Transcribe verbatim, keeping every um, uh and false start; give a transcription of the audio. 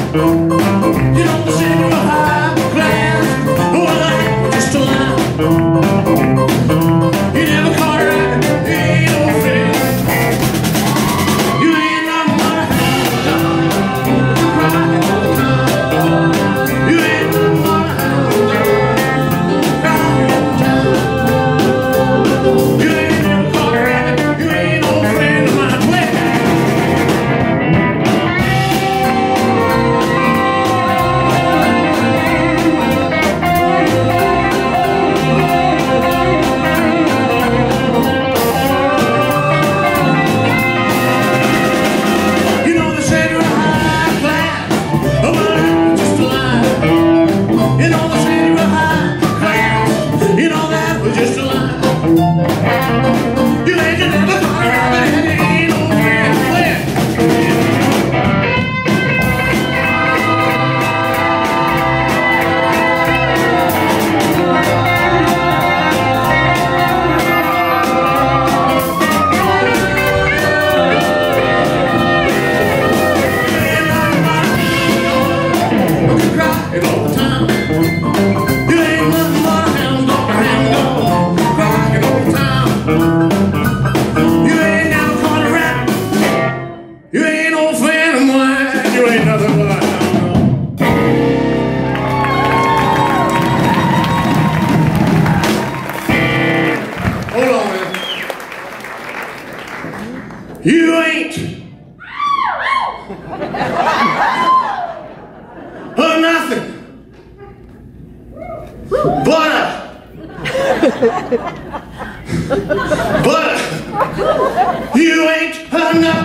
You know they say you're high class. Well, that was just a lie. You never caught her acting, you ain't no friend. You ain't nothing but a hound dog. You cry all the time. You ain't nothing but a hound dog. You cry all the time. You ain't never caught her acting, you ain't no friend of mine. You ain't no friend of mine. You ain't nothing but a hound dog. Hold on, man. You ain't uh, nothing but a but a, you ain't uh, nothing.